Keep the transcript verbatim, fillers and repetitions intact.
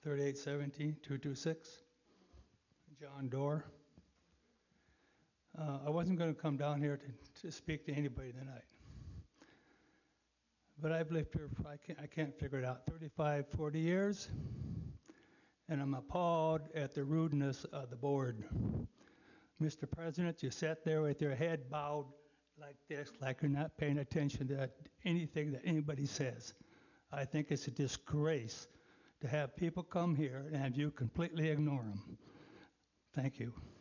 thirty-eight seventeen, two two six, John Doerr. Uh, I wasn't going to come down here to, to speak to anybody tonight. But I've lived here, for, I, can't, I can't figure it out, thirty-five, forty years. And I'm appalled at the rudeness of the board. Mister President, you sat there with your head bowed like this, like you're not paying attention to anything that anybody says. I think it's a disgrace to have people come here and have you completely ignore them. Thank you.